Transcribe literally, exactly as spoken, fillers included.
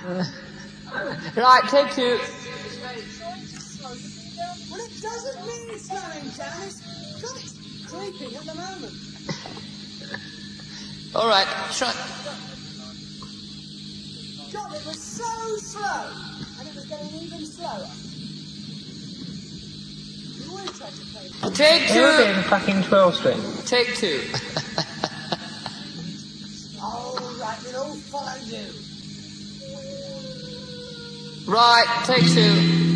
Right, take two. Well, it doesn't mean it's slowing down. It's, God, it's creeping at the moment. All right, try. God, it was so slow, and it was getting even slower. You always try to play. Take two. You're doing fucking twelve string. Take two. All right, we'll all follow you. Right, take two.